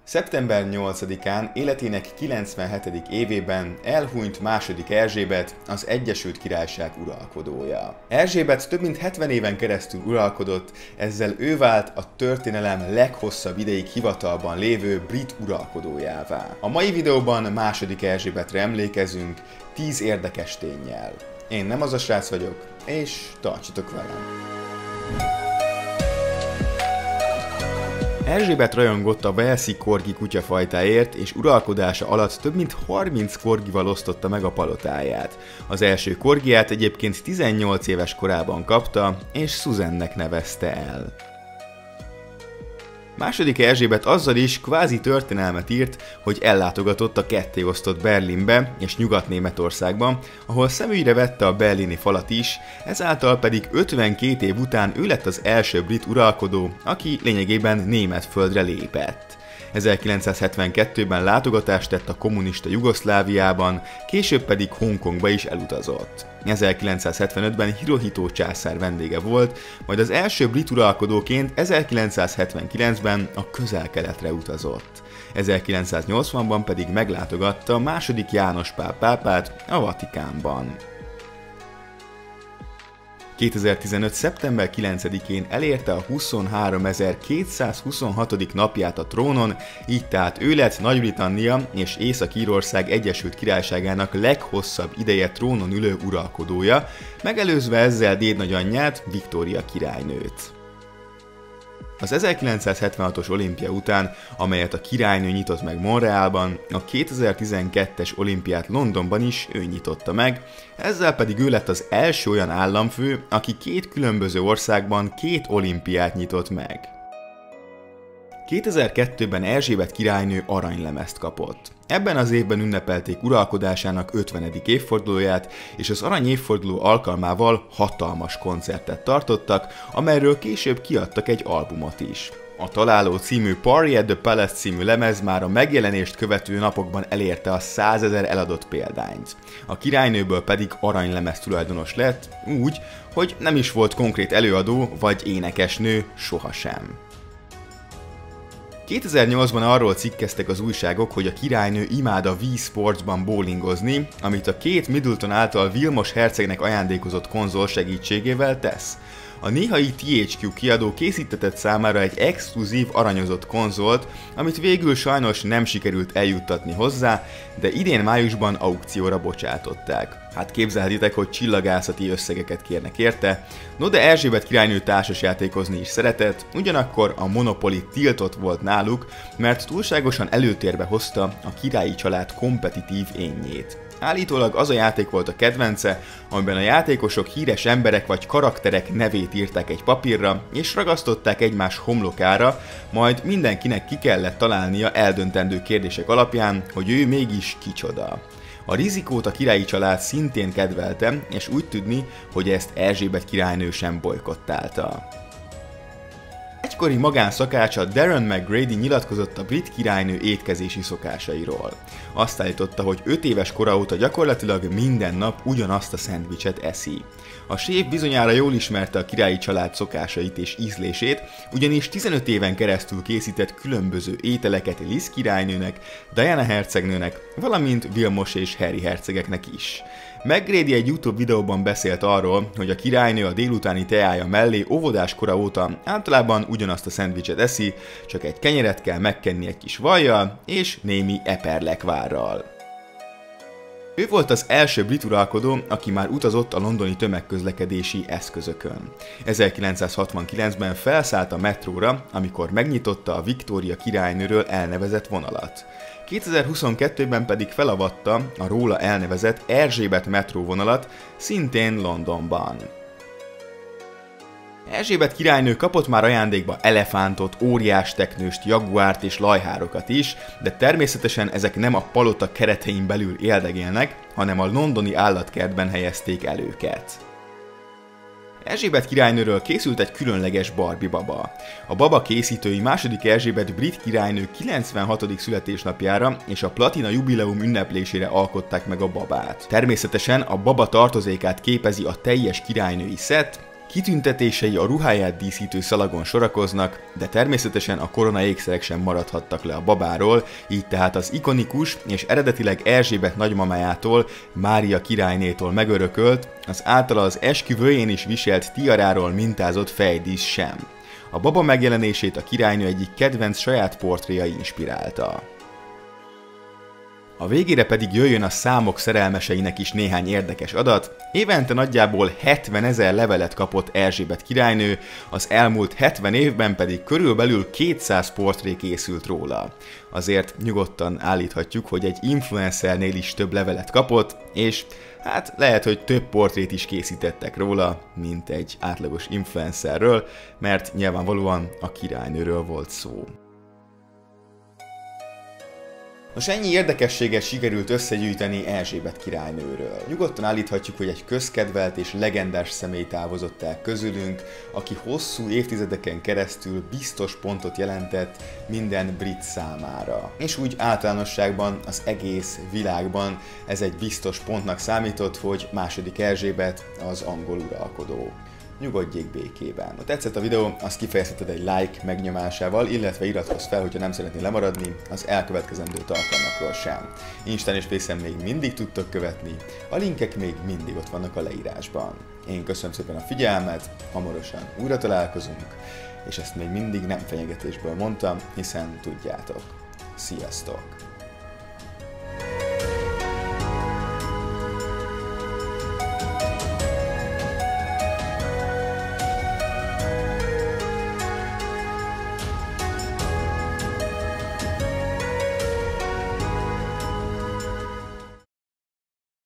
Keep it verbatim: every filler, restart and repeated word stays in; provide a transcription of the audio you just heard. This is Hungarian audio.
szeptember nyolcadikán életének kilencvenhetedik évében elhunyt második Erzsébet, az Egyesült Királyság uralkodója. Erzsébet több mint hetven éven keresztül uralkodott, ezzel ő vált a történelem leghosszabb ideig hivatalban lévő brit uralkodójává. A mai videóban második Erzsébetre emlékezünk tíz érdekes ténnyel. Én nem az a srác vagyok, és tartsatok velem! Erzsébet rajongott a walesi korgi kutyafajtáért, és uralkodása alatt több mint harminc korgival osztotta meg a palotáját. Az első korgiát egyébként tizennyolc éves korában kapta, és Susannek nevezte el. Második Erzsébet azzal is kvázi történelmet írt, hogy ellátogatott a kettéosztott Berlinbe és Nyugat-Németországban, ahol szemügyre vette a berlini falat is, ezáltal pedig ötvenkét év után ő lett az első brit uralkodó, aki lényegében német földre lépett. ezerkilencszázhetvenkettőben látogatást tett a kommunista Jugoszláviában, később pedig Hongkongba is elutazott. ezerkilencszázhetvenötben Hirohito császár vendége volt, majd az első brit uralkodóként ezerkilencszázhetvenkilencben a Közel-Keletre utazott. ezerkilencszáznyolcvanban pedig meglátogatta második János Pál pápát a Vatikánban. kétezer-tizenöt. szeptember kilencedikén elérte a huszonháromezer-kétszázhuszonhatodik napját a trónon, így tehát ő lett Nagy-Britannia és Észak-Írország Egyesült Királyságának leghosszabb ideje trónon ülő uralkodója, megelőzve ezzel dédnagyanyját, Viktória királynőt. Az ezerkilencszázhetvenhatos olimpia után, amelyet a királynő nyitott meg Montrealban, a kétezer-tizenkettes olimpiát Londonban is ő nyitotta meg, ezzel pedig ő lett az első olyan államfő, aki két különböző országban két olimpiát nyitott meg. kétezer-kettőben Erzsébet királynő aranylemezt kapott. Ebben az évben ünnepelték uralkodásának ötvenedik évfordulóját, és az arany évforduló alkalmával hatalmas koncertet tartottak, amelyről később kiadtak egy albumot is. A Találó című Party at the Palace című lemez már a megjelenést követő napokban elérte a százezer eladott példányt. A királynőből pedig aranylemez tulajdonos lett, úgy, hogy nem is volt konkrét előadó vagy énekesnő sohasem. kétezer-nyolcban arról cikkeztek az újságok, hogy a királynő imád a Wii Sportsban bowlingozni, amit a Kate Middleton által Vilmos hercegnek ajándékozott konzol segítségével tesz. A néhai té há kú kiadó készítetett számára egy exkluzív aranyozott konzolt, amit végül sajnos nem sikerült eljuttatni hozzá, de idén májusban aukcióra bocsátották. Hát képzelhetitek, hogy csillagászati összegeket kérnek érte, no de Erzsébet királynő társasjátékozni is szeretett, ugyanakkor a Monopoly tiltott volt náluk, mert túlságosan előtérbe hozta a királyi család kompetitív énjét. Állítólag az a játék volt a kedvence, amiben a játékosok híres emberek vagy karakterek nevét írták egy papírra, és ragasztották egymás homlokára, majd mindenkinek ki kellett találnia eldöntendő kérdések alapján, hogy ő mégis kicsoda. A rizikót a királyi család szintén kedvelte, és úgy tudni, hogy ezt Erzsébet királynő sem bojkottálta. Egykori magánszakácsa Darren McGrady nyilatkozott a brit királynő étkezési szokásairól. Azt állította, hogy öt éves kora óta gyakorlatilag minden nap ugyanazt a szendvicset eszi. A séf bizonyára jól ismerte a királyi család szokásait és ízlését, ugyanis tizenöt éven keresztül készített különböző ételeket Liz királynőnek, Diana hercegnőnek, valamint Vilmos és Harry hercegeknek is. McGrady egy YouTube videóban beszélt arról, hogy a királynő a délutáni teája mellé óvodás kora óta általában ugyanazt a szendvicset eszi, csak egy kenyeret kell megkenni egy kis vajjal és némi eperlekvárral. Ő volt az első brit uralkodó, aki már utazott a londoni tömegközlekedési eszközökön. ezerkilencszázhatvankilencben felszállt a metróra, amikor megnyitotta a Viktória királynőről elnevezett vonalat. kétezer-huszonkettőben pedig felavatta a róla elnevezett Erzsébet metróvonalat, szintén Londonban. Erzsébet királynő kapott már ajándékba elefántot, óriásteknőst, jaguárt és lajhárokat is, de természetesen ezek nem a palota keretein belül éldegélnek, hanem a londoni állatkertben helyezték el őket. Erzsébet királynőről készült egy különleges Barbie baba. A baba készítői második Erzsébet brit királynő kilencvenhatodik születésnapjára és a platina jubileum ünneplésére alkották meg a babát. Természetesen a baba tartozékát képezi a teljes királynői szett, Kitüntetései a ruháját díszítő szalagon sorakoznak, de természetesen a korona ékszerek sem maradhattak le a babáról, így tehát az ikonikus és eredetileg Erzsébet nagymamájától, Mária királynétól megörökölt, az általa az esküvőjén is viselt tiaráról mintázott fejdísz sem. A baba megjelenését a királynő egyik kedvenc saját portréja inspirálta. A végére pedig jöjjön a számok szerelmeseinek is néhány érdekes adat. Évente nagyjából hetvenezer levelet kapott Erzsébet királynő, az elmúlt hetven évben pedig körülbelül kétszáz portré készült róla. Azért nyugodtan állíthatjuk, hogy egy influencernél is több levelet kapott, és hát lehet, hogy több portrét is készítettek róla, mint egy átlagos influencerről, mert nyilvánvalóan a királynőről volt szó. Most ennyi érdekességet sikerült összegyűjteni Erzsébet királynőről. Nyugodtan állíthatjuk, hogy egy közkedvelt és legendás személy távozott el közülünk, aki hosszú évtizedeken keresztül biztos pontot jelentett minden brit számára. És úgy általánosságban az egész világban ez egy biztos pontnak számított, hogy második Erzsébet az angol uralkodó. Nyugodjék békében. Ha tetszett a videó, azt kifejezheted egy like megnyomásával, illetve iratkozz fel, hogyha nem szeretnél lemaradni az elkövetkezendő tartalmakról sem. Instán és Facen még mindig tudtok követni, a linkek még mindig ott vannak a leírásban. Én köszönöm szépen a figyelmet, hamarosan újra találkozunk, és ezt még mindig nem fenyegetésből mondtam, hiszen tudjátok. Sziasztok!